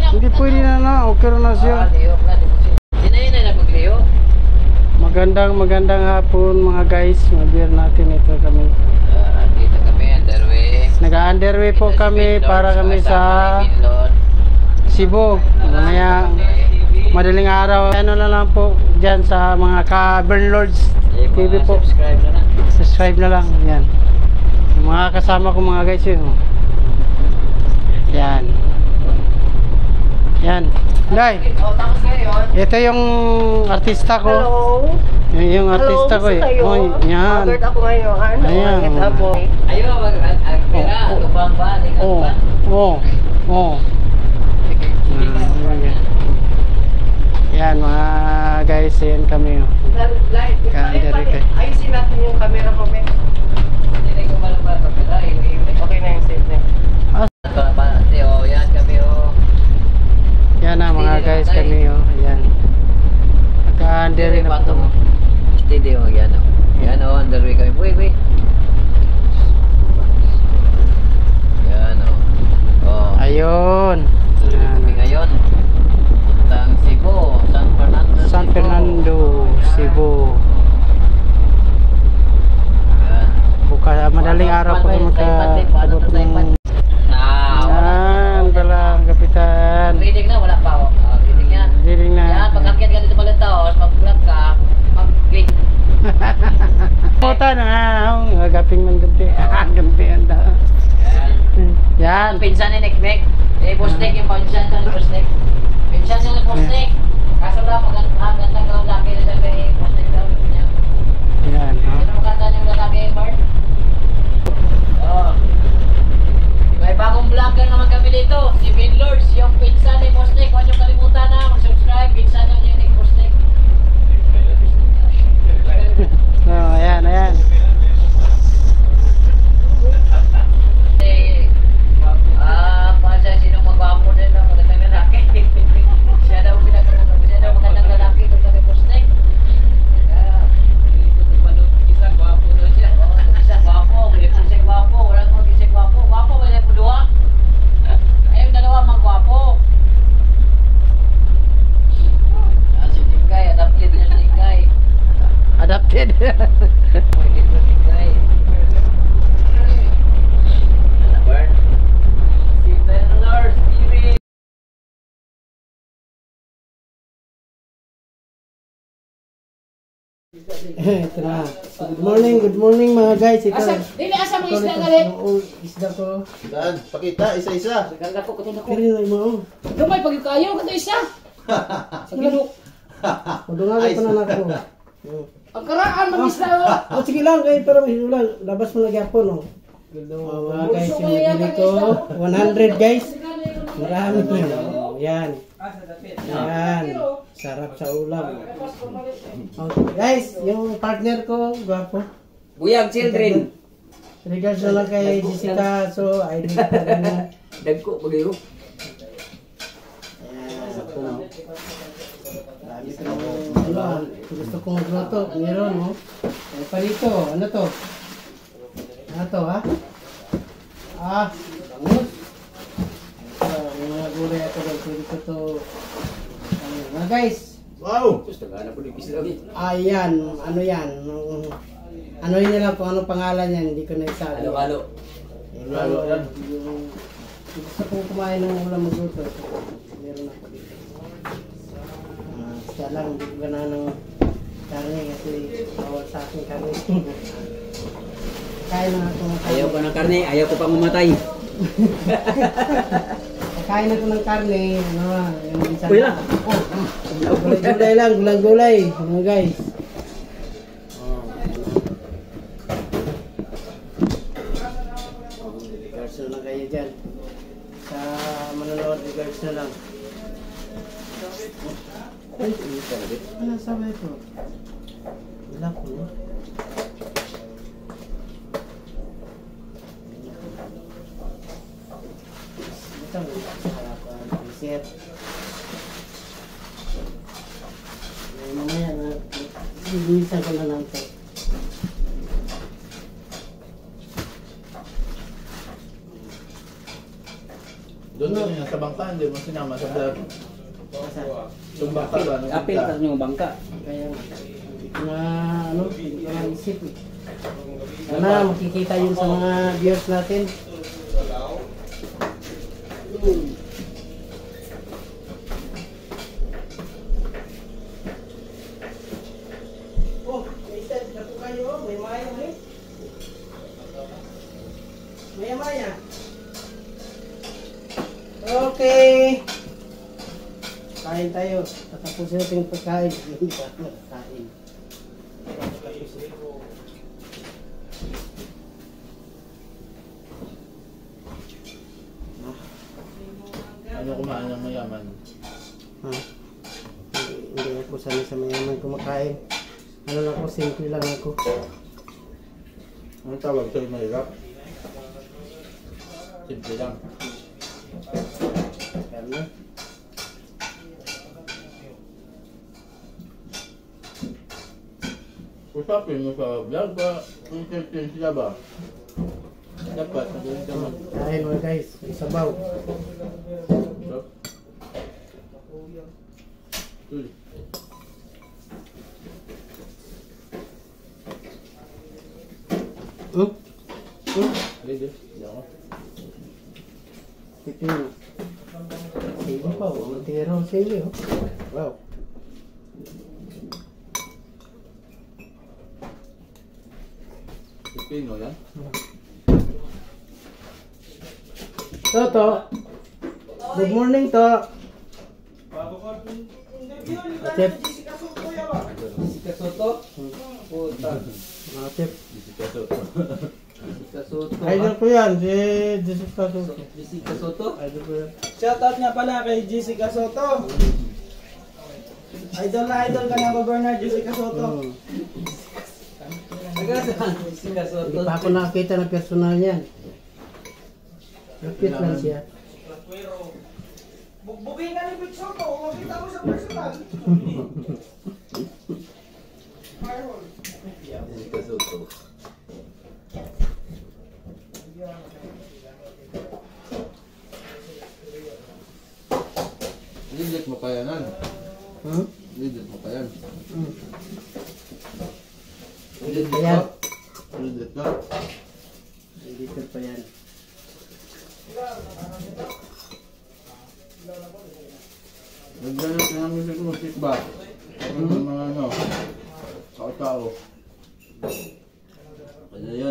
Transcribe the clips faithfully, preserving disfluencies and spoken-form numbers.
Hindi pwede na na, okay na siya. Magandang magandang hapon mga guys. Mag-beer natin ito kami. Dito kami underway. Nag-underway po kami para kami sa Cebu. Mamaya madaling araw. Ano na lang po dyan sa mga ka-Burnlords T V po. Subscribe na lang. Subscribe na lang. Yan. Yung mga kasama ko mga guys yun. Yan. Yan. Day. Ito yung artista ko. Hello. Yung, yung artista Hello, ko eh. kayo? Oh, yan. Albert ako ngayon. Ano? Ayan. Bakit ako? Ayo, mag-agpira. Tupang ba? Oh. Oh. Oh. Yan mga guys, yan kami. Oh. Live. Kandari kayo. Ayusin natin yung camera ko, Ben. Hindi ko malam ba kapila. Okay na yung save na. Oh, yan kami oh. Yan na mga guys kami oh. Yan. Naka-underway na po. Steady oh, yan oh. Yan oh, underway kami. Wait, wait. Yan oh. Oh. Ayun. Kami ngayon. Puntang Cebu, San Fernando. San Fernando, Cebu. Yan. Bukas madaling araw po kami magka-abot ng yan pala ang kapitan. Reading na, wala pa oh. Uh, reading yan. Reading na. Yan, pagkakyan ka dito pala taos, mag-vlog ka, mag-grade. Puta na ang agaping man ganti. Ganti anda. Yan. Pinsan ni Nick Nick. Eh, Bostek yung pinsan ko ni Bostek. Pinsan niya ni Bostek. Kaso lang, magandang daw laki na siya kay Bostek daw. Yan. Sino maganda niyong lalaki, Bart? Oo. May bagong vlogger naman kami dito. Si Ben Lords, yung pinsan ni Bostek. Huwag niyong kalimutan na mag-subscribe. Pinsan niyo ni Nick Bostek. Oh, ayan, ayan. Ah, pasal sino magwapo din ng magandang lalaki. Siya daw pinagkakaroon. Siya daw magandang lalaki kung kami Bostek. Kaya, isa gwapo daw siya. Isa gwapo, hindi po siya gwapo. Wala po siya gwapo. Gwapo, wala po dua. Ayun, dalawa magwapo. Ah, si Tingkay, adapted niya si Tingkay. Adapted. Pwede po Tingkay. Ano, Bern? Si Bernard, Stevie. Ito na. Good morning, good morning mga guys. Ito. Asa, dili asa mo Ito isda ito, gali. yung isda ko. Dan, pakita isa-isa. Ganda ko kutin ako. Kaya na mo. Gamay pag kayo kato isa. Sige lu. Madungan ko na nako. Ang karaan man isda. Oh, sige lang kay pero may lang labas mo na gyapon no. Oh, mga guys, yung bili ko one hundred guys. Marami na. Oh, yan. Yan. Sarap sa ulam. Okay, guys, yung partner ko, gwapo. Buyag children. Regards na lang kay Jessica, so I did pa rin. Dagko pagayo. Ayan, ito no. Marami ko ano, gusto kong magluto. Meron, no? Ay, palito, ano to? Ano to, ha? Ah, bangus. Ito, yung mga gulay ako daw, pwede ko to. Ano, mga guys. Wow! Gusto ka na po ni pisla. Ayan, ano yan? Nung- Ano yun nila kung anong pangalan yan, hindi ko na isabi. Halo-halo. Halo yan. Yung gusto kong kumain ng ulam magluto. Meron ako dito. Uh, siya lang, hindi ko gana ng karne kasi bawal sa akin karne. Kain na ako ng karne. Ayaw ko ng karne, ayaw ko pa mamatay. Kain ako ng karne. Ano, yung isa Uy lang. Oh, gulay-gulay lang, gulay-gulay. Mga guys. Regards na lang kayo dyan. Sa manonood, regards na lang. Ay, ano sabi ko? Wala ko, no? Ito, harap ko ang reset. Mamaya na, linisan ko na lang ito. Doon Ano? Ano sa bangka, hindi mo sinama sa vlog. Asa? Yung bangka ba? Nung Apil punta? tas yung bangka. Kaya hindi ko na ano, hindi ko na isip eh. Sana makikita yun sa mga viewers natin. Oh, may set na po kayo. May maya mo eh. Maya maya. Okay. Kain tayo. Tatapusin natin yung pagkain. Hindi pa nakakain. Tatapusin. Ano kumain ng mayaman? Ha? Hindi, hindi ako sanay sa mayaman kumakain. Ano lang ako, simple lang ako. Ano tawag sa'yo mahirap? Simple lang. Ano? Usapin mo sa vlog ba? Entertain sila ba? Dapat, nagawin ka mag... Kain mga guys, may sabaw. Stop. Tuloy. Hmm? Hmm? Ready? Hindi ako. Pipino. Sige pa, oh. Tira ko sa iyo. Wow. Pipino yan? Toto. Good morning, to. Atip. Jessica Soto. Hmm. Puta. Atip. Jessica Soto. Jessica Soto. Idol ko yan, si Jessica Soto. Jessica Soto. Idol ko yan. Shoutout nga pala kay Jessica Soto. Idol na idol ka ng Governor Jessica Soto. Hmm. Taga Jessica Soto. Hindi pa ako nakakita ng personal niyan. Lapit lang siya. Bugbugin nga ni Big Soto, makita mo sa personal. Jessica Soto. Lidit mo pa yan, ano? Hmm? Lidit mo pa yan. Hmm. Lidit Ayan. ka? Lidit ka? Dito pa yan. Nagdala ka ng music-music ba? Kapag ng mga ano, tao-tao. Kaya yan.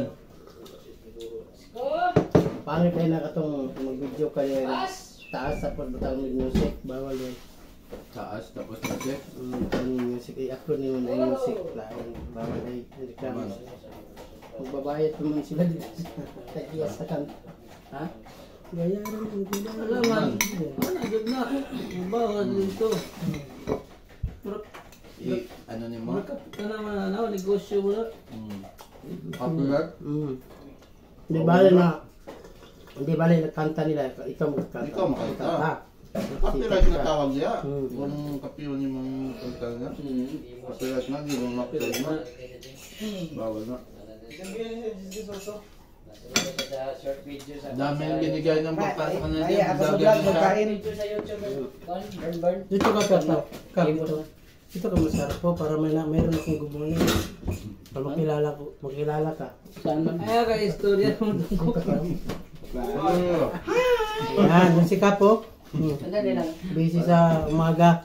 Pangit kayo na katong mag-video kayo taas sa pagbutang ng music. Bawal yun. Taas, tapos music. Um, yung music, ay ako naman ay music. Lain. Bawal ay reklamo. Magbabayad naman sila dito sa tagiyas sa kanta. Ha? Bayaran mo sila. Alaman. Ano agad na? Bawal dito. I, ano ni mo? Markup ka naman ano, negosyo mo na. Hmm. Popular? Mm. Hindi bali na, hindi bali na kanta nila, ikaw magkanta. Ikaw makanta. Ha? Copyright na tawag niya. Hmm. Kung kapiyon yung mga kanta niya. Hmm. Copyright na, hindi mo makita mo. Bawal na. Sa short video sa Dami yung binigay ng pagpasok na Ay, niya. ako sa vlog magkain. video sa YouTube. Burn, burn, burn. Dito ka ka, ka, dito. Dito ka masarap po para may na, mayroon akong gumuni. Para makilala ko, makilala ka. Saan man? Ay, kay istorya mo Dito ka. Oh. Yan, yung si Kapo. Hmm. Sandali lang. Busy sa umaga.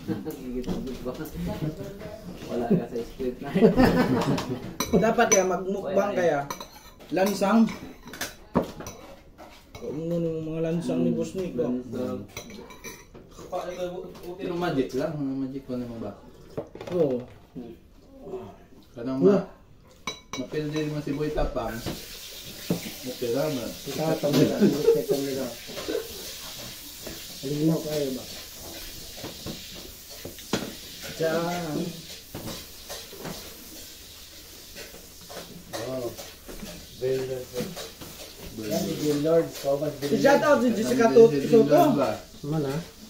Wala ka sa script na. Dapat kaya magmukbang kaya. Lansang. Kung ano yung mga lansang ni Boss Nick ko. Pero magic lang. Magic ko naman ba? Oo. Kanang ma. Mapildi mo si Boy Tapang. Mapila man. Kita nila, kita nila. Halinaw kayo ba? Diyan. Wow. Very nice. Yan, si Lord. Kaupas din. Shoutout si Jessica Soto. Mana?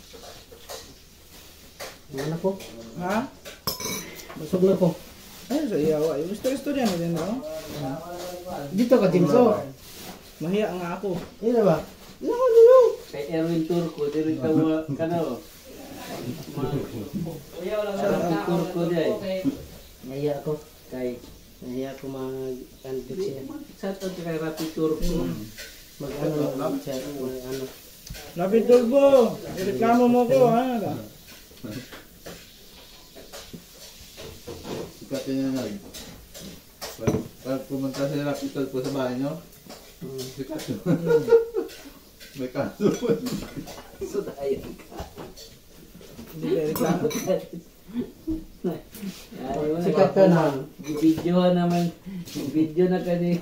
Mana ko? Ha? Busog na ko. Ay, sa iyawa. Yung istorya-istorya mo din, no? Dito ka, Timso. Mahiya nga ako. Ina ba? Ina ko dito. Kay Erwin Turco, diri ka mo kano. Uyaw lang sa Turco dai. Naya ako. Kay Naya ako mag-andit siya. sa to kay Rapi Turco. Mag-ano lang siya. Mag-ano. Lapit Turbo. Reklamo mo ko, ha? Sikat niya nag. Pag, pag pumunta si Rapitol po sa bahay nyo, sikat yun. May kaso. So dayon ka. Hindi ka reklamo. Sikat ka na. Video naman. Video na kani.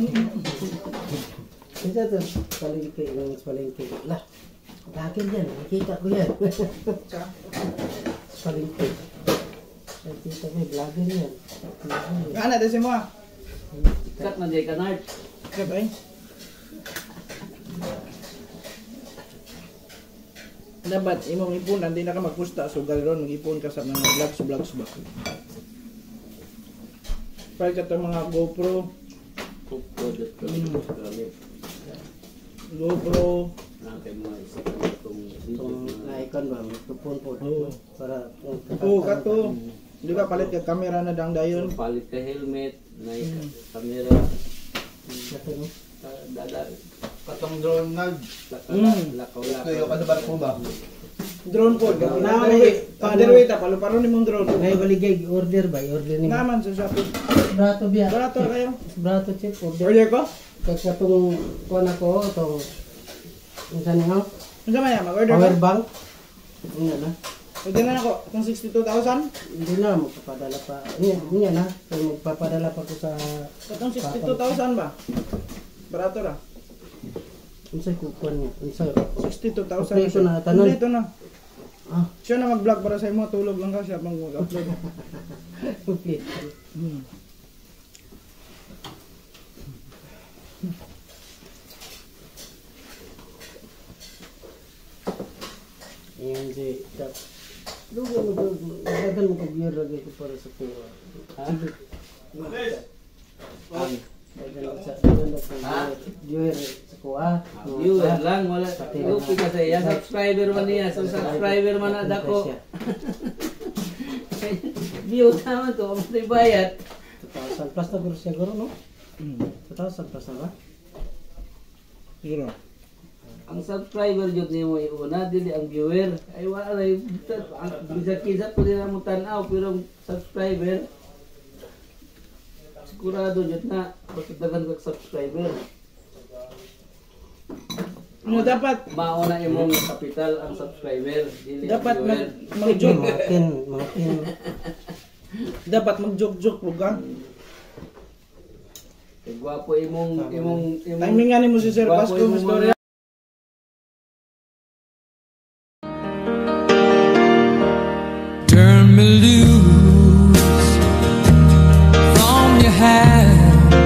Isa to, palengke, yung palengke. Lah, akin yan, nakita ko yan. Palengke. Nakita ko, vlogger yan. Nga na, desi mo ah. Kat man jay kanart. Kapay. Dapat imong ipunan, di na ka magpusta. So ganoon, mag-ipon ka sa mga vlogs, vlogs ba? Pag ka mga GoPro, GoPro, Itong na-icon ba, may tupon po. Oo. Para, Oo, kato. Di ba palit ka camera na dang dayon? Palit ka helmet, na Mm. kamera, Ito, no? dada, Katong drone nag. Mm. lakaw Kayo ka sa barko ba? Drone po. Na- Underweight. Underweight ah, palo-palo ni mong drone. Ngayon baligay, order ba? Order ni Naman sa Shopee. Brato biya. Barato kayo. Brato chip, order. Order ko? Kasi itong, kuha na ko, itong, yung saan nga, Ano maya, mag-order power ko? bank. Yan na. Order na ako. Itong sixty-two thousand? Hindi na, magpapadala pa. Yan, yan na. Kaya magpapadala pa ko sa, Itong sixty-two thousand ba? Barato ra. unsay kukuhan niya. Unsay, sixty-two thousand. Kompleto na, tanan. Kompleto na. ah, Siya na mag-vlog para sa imo. Tulog lang ka siya pang mag-upload. complete. Hmm. Yan, di, tap. Lugo mo ko, nagdagan mo ko beer lagi ko para sa kuha. Ha? Ang, nagdagan sa, nagdagan ko beer sa kuha. Viewer lang, wala. Lupi ka sa iya. Subscriber man niya. So, subscriber man na dako. View naman to. Ang may bayad. two thousand plus na guro siya guro, no? Hmm. two thousand plus na ba? Siguro. Ang subscriber jud nimo iuna dili ang viewer. Ay wala ay ang bisa-kisa pud na mo tan-aw pero ang subscriber sigurado jud na bakit dagan ka subscriber. Ano dapat? Mauna imong kapital ang subscriber dili ang Dapat viewer. mag mag-joke. Mga tin, mga tin. Dapat mag-joke-joke po ka. Kay gwapo imong imong imong Timingan mo si Sir gwapo Pasco imong ng storya. Turn me loose from your hand.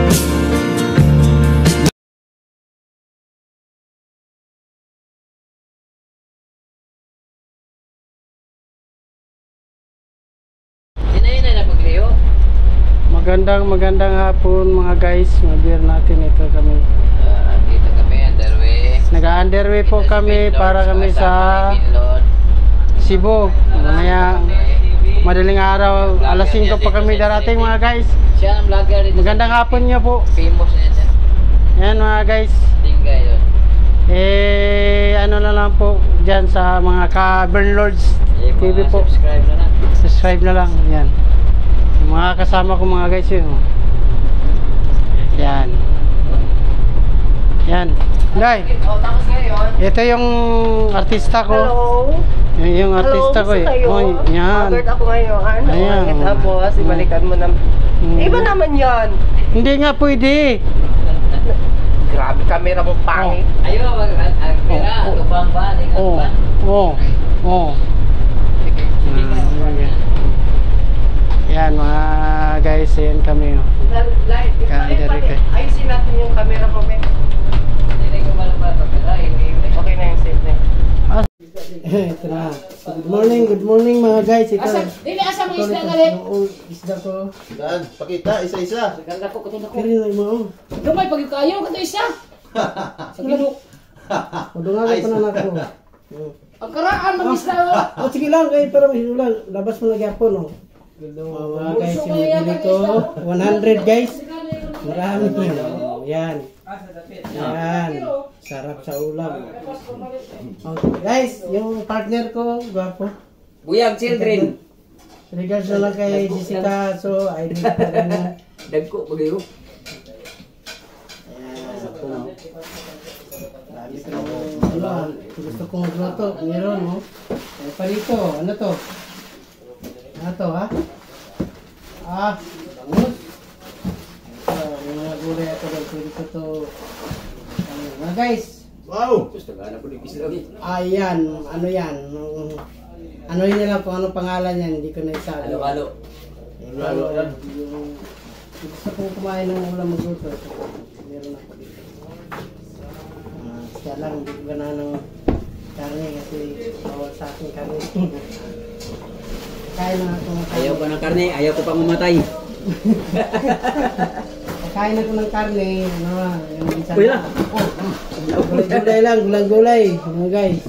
Dinay na pagliyo. Magandang magandang hapon mga guys. Mag-beer natin ito kami. Ah, dito kami underway. Nag-underway po kami para kami sa Cebu. Mamaya madaling araw, alas singko pa kami darating mga guys. Siya ang vlogger dito. Magandang hapon niyo po. Famous na siya. Yan mga guys. Tingga yun. Eh ano na lang po diyan sa mga ka-Burn Lords Eh, T V mga po. subscribe na na. Subscribe na lang. Yan. Yung mga kasama ko mga guys yun. Yan. Yan. Day. Oh, tapos ngayon. Ito yung artista ko. Hello. Yung, yung artista ko eh. Oh, yan. Haggard ako ngayon. Ano? Ayan. Ayan. Tapos, ibalikan mo na. Hmm. Iba naman yan. Hindi nga pwede. Grabe, camera mo pangit. Ayun, mag ang pera, Oh, oh. lubang ba? Di ka Oh. ba? Oh. Oh. Sige. Sige ka. Yan mga guys, yan kami. Oh. Light. Kaya, Derek, eh. Ayusin natin yung camera ko, Ben. Hindi ko malabas pa pera. Okay na yung save na. Ito na. Good morning, good morning mga guys. Ito. Asa, dili asa mga Ito, isda ito, na rin. yung isda ko. Dan, pakita, isa-isa. Ganda ko, kutin ako. Kaya na mo. Gamay, pag kayo, kanto isa. Sa ginok. Madungan pa na ako. Hmm. Ang karaan, mag-isla o! Oh, sige lang, kayo pero may ulan. Labas mo na gyapon, oh. Oh, mga guys, yung nabili ko, one hundred guys. Marami yun. Oh, yan. Yan. Sarap sa ulam. Okay, guys, yung partner ko, gwapo. Buyag children. Regards na lang kay Jessica, so I need ka rin na. Dagko bagyo. Ayan, ito no. Dami ko ano, gusto kong magluto. Meron, no? Eh, palito, ano to? Ano to, ha? Ah, bangus. Ito, yung mga gulay ito, pwede ko to. Ano, mga guys. Wow! Gusto ka na po ni lagi. Ayan, ano yan? Nung, ano yun nila kung anong pangalan yan, hindi ko na isabi. Halo-halo. Halo yan. Yung, gusto kong kumain ng ulam magluto. So, meron ako dito. Uh, siya lang, hindi ko gana ng karne kasi bawal sa akin karne. Kakain na ako ng karne. Ayaw ko ng karne, ayaw ko pang mamatay. Kakain ako ng karne. Ano, yung minsan. Uy lang. Oh, gulay-gulay lang, gulang-gulay. Mga guys.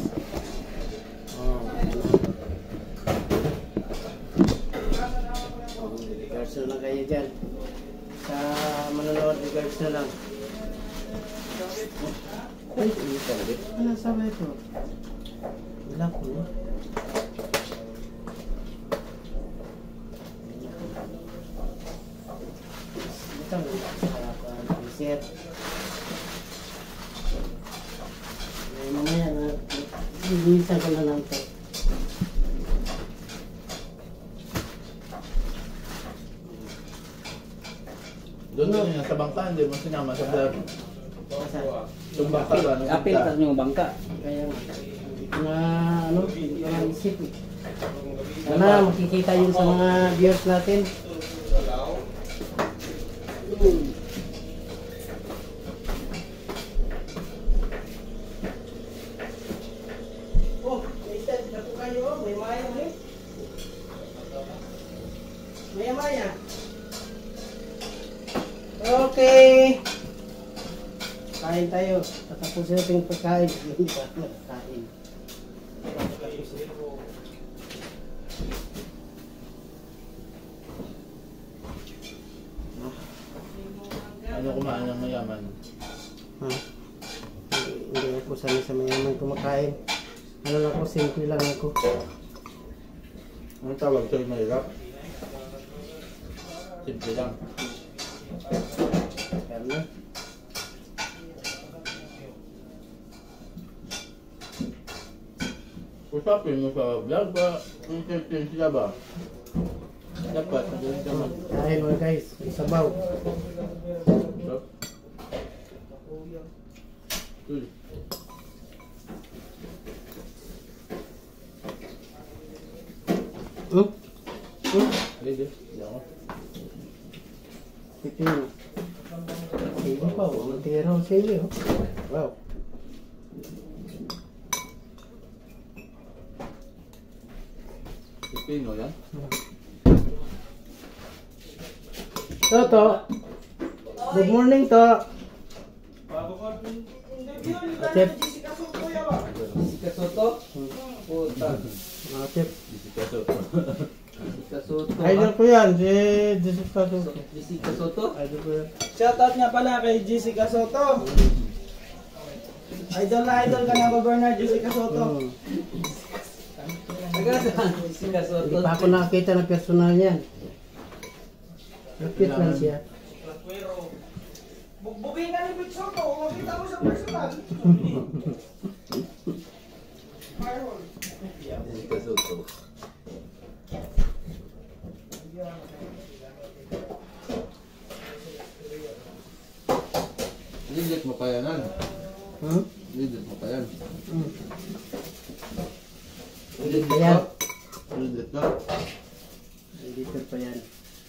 Regards na lang kayo dyan. Sa manonood, regards na lang. Ay, ano sabi ito? Wala ko na. Ito, harap reset. Ay, mamaya na, minsan ko na lang ito. Doon din yung sa bangka, hindi mo sinama sa vlog. Asa? Yung bangka ba? Nung Apil bangka? pa yung bangka. Kaya hindi ko na, ano, hindi ko na isip eh. Sana makikita yun sa mga viewers natin. Hmm. Oh, may stand na po kayo. May maya mo eh. Maya maya. Okay. Kain tayo. Tatapusin natin yung pagkain. Hindi pa nakakain. Ano kumain ng mayaman? Ha? Hindi, hindi ako sanay sa mayaman kumakain. Ano lang ako, simple lang ako. Anong tawag sa'yo mahirap? Simple lang. Kaya na. Usapin mo sa vlog ba? Entertain sila ba? Dapat, magaling ka mag... Kain mga guys, may sabaw. Stop. Uy. Hmm? Hmm? Hindi, hindi ako. Pipino. Sige pa, walang tira ko sa iyo. Wow. Pipino yan? Toto. Good morning, to. Chef. Jessica Soto. Puta. Mga chef. Jessica Soto. Jessica Soto. Idol ko yan, si Jessica Soto. Jessica Soto. Idol ko yan. Shoutout nga pala kay Jessica Soto. Idol na idol ka na, Governor Jessica Soto. Hmm. Taga-saan? Jessica Soto. Hindi pa ako nakakita ng personal niyan. Lapit lang siya. Bugbugin ka ni Big Soto, makita mo sa personal. Jessica Soto. Lidit mo pa yan, ano? Hmm? Lidit mo pa yan. Hmm. Hindi pa yan. Lidit ka? Dito pa yan.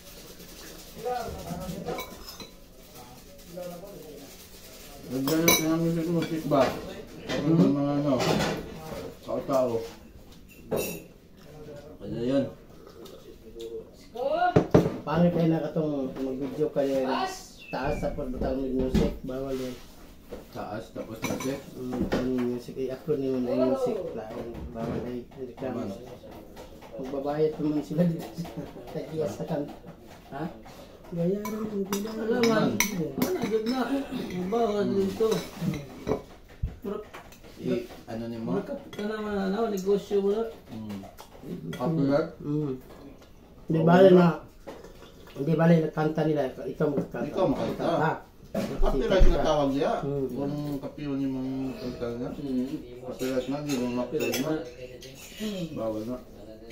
Nagganap na namin sa musik ba? Ano yung mga ano? Tao-tao. Ano yun? Paano kayo na katong mag-video kayo taas sa pagbutang ng music? Bawal yan. Taas, tapos music. Hmm, ang music ay ako ni mo na music. Lain, bawal ay reklamo. Magbabayad pa man sila dito. Kaya sa kan. Ha? Bayaran mo sila. Alaman. Ano, jud na. Mabawa dito. Pero, I, ano ni mo? markat ka naman, ano, negosyo mo na. Hmm. Popular? Hmm. Hindi bale na. Hindi bale na kanta nila. Ikaw magkanta. Ikaw makanta. Ha? Copyright na tawag niya. Hmm. Kung kapiyon yung mga kanta niya. Hmm. Copyright na, di mo makapirate na. Bawal na.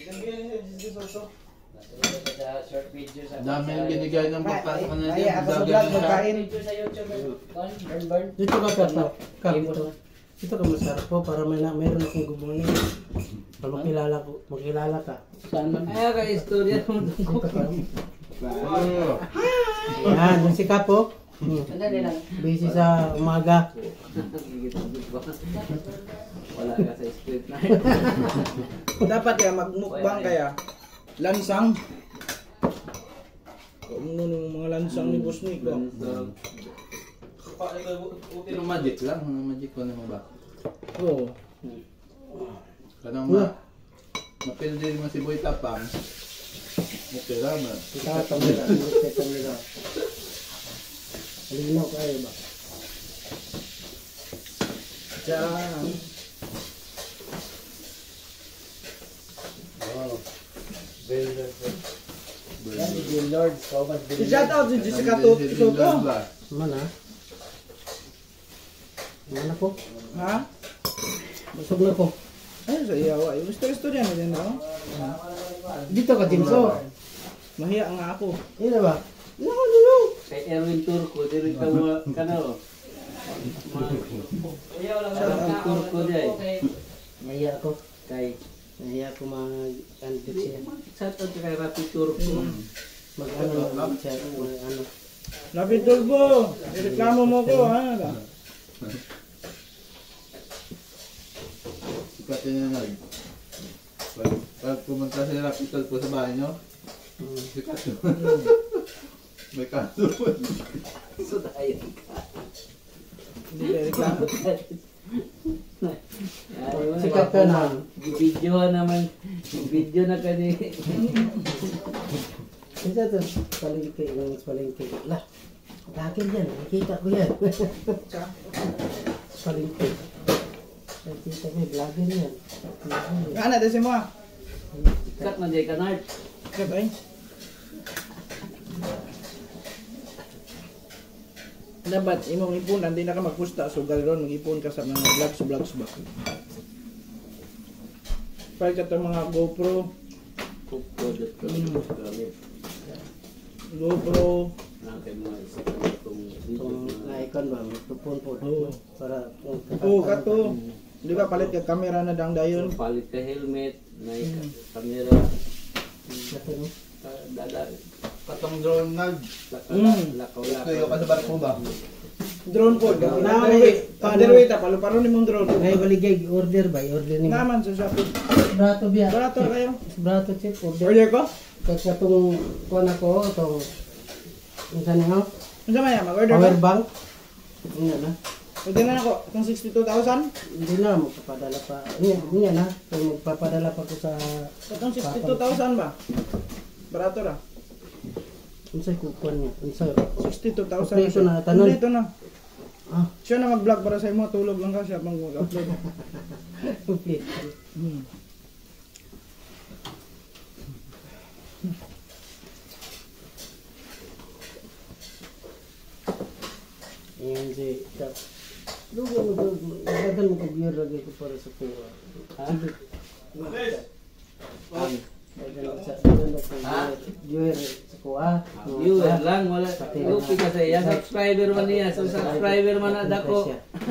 Short video sa Dami yung binigay ng baka sa kanila. Ay, ako sa vlog, magkain. video sa YouTube. Burn, burn. Dito ka kanta. Dito. Dito ka masarap po para may na, meron akong gumuni. Para makilala ko, makilala ka. Saan man? Ay, kay istorya mo. Dito ka. Oh. Yan, yung si Kapo. Hmm. Sandali lang. Busy sa umaga. Wala ka sa script na. Dapat ya magmukbang kaya. Lansang. Kung ano yung mga lansang ni Boss Nick. oh. Pero magic lang. Magic ko naman ba? Oo. Kanang ma... Mapildi naman si Boy Tapang. Okay lang ba? Kita tamila, kita tamila. Halinaw kayo ba? Diyan. Wow. Very good. Yan, si Lord. Kauban din. Shout out si Jessica Soto. Mana? Mana po? Ha? Busog na po. Ayun sa iyawa. Yung istorya na din no? Dito ka, Jimso. Mahiya nga ako. Ina ba? Naku, dito. Kay Erwin Turco, diri ka mo kanalo. Shout out Turco day. Naiya ako. Kay Naiya ako mag-andit siya. shout out kay Rapi Turco. Mag-ano lang siya. Mag-ano. Lapit Turbo. Reklamo mo ko ha. Sikat yun na nag... Pag, pag pumunta si Rapital po sa bahay nyo, Hmm. sikat yun. May kaso. So tayo ka. Hindi ka reklamo. Sikat ka na. Video naman. Video na kani. Isa to, palengke, yung palengke. Lah, akin yan, nakita ko yan. Palengke. Nakita ko yung vlogger yan. Nga na, desi mo ah. Kat man jay kanard. Kat ay. Dapat imong ipunan, di na ka magpusta. So galiron, mag-ipon ka sa mga vlogs, vlogs ba? Pag ka itong mga GoPro, GoPro, Kung na-icon ba, magtupon po. Oo. Para kung Oo, kato. Di ba palit ka camera na dang dayon? Palit ka helmet, na kamera, Kato, no? dada, Katong drone nag... Mm. lakaw Kayo ka sa barko ba? Drone po. Na, Underweight. Underweight ah, palu-paro ni mong drone. Ngayon baligay, order ba? Order ni Naman sa Shopee. Brato biya. Barato kayo. Brato chip, order. Order ko? Kasi itong kuha ko, itong... Ang saan nga? Ano sa maya? Mag-order Power ko? bank. Hindi na. Order na ako. Itong sixty-two thousand? Hindi na, magpapadala pa. Hindi, hindi na. Kung magpapadala pa ko sa... Itong sixty-two thousand ba? Barato ra. Ano sa'yo kukuha niya? Ano sa'yo? sixty-two thousand. Kompleto na, tanon. Kompleto na. Ah, Siya na mag-vlog para sa imo. Tulog lang ka siya pang mag-upload. complete. Hmm. Ayan si... Lugo mo doon. Magagal mo kag-gear lagi ko para sa kuha. Ha? Ang... Magagal sa... Magagal sa gear sa kuha. viewer lang, wala. Lupi ka sa iya, subscriber man niya. So subscriber man na dako.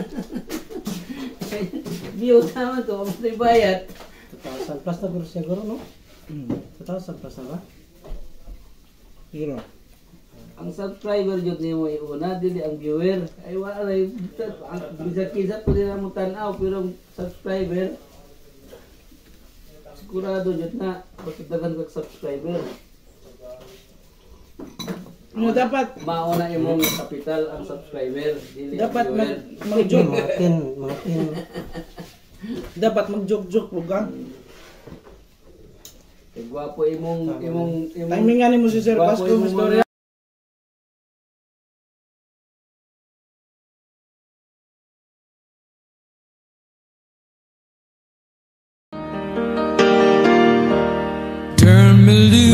View naman to, ang may bayad. two thousand plus na guro siguro, no? Hmm. two thousand plus na ba? Siguro. Ang subscriber jud nimo iuna dili ang viewer. Ay wala ay ang bisa-kisa pud na mo tan-aw pero ang subscriber sigurado jud na pagdagan kag subscriber. No, dapat Mauna imong kapital ang subscriber. Dili ang dapat mag viewer. mag-joke. Mga tin, mga tin. Dapat mag-joke-joke po ka. Eh, Gwapo imong imong imong Timingan mo si Sir Gwapo Pasco imong Mistorya. Turn me loose.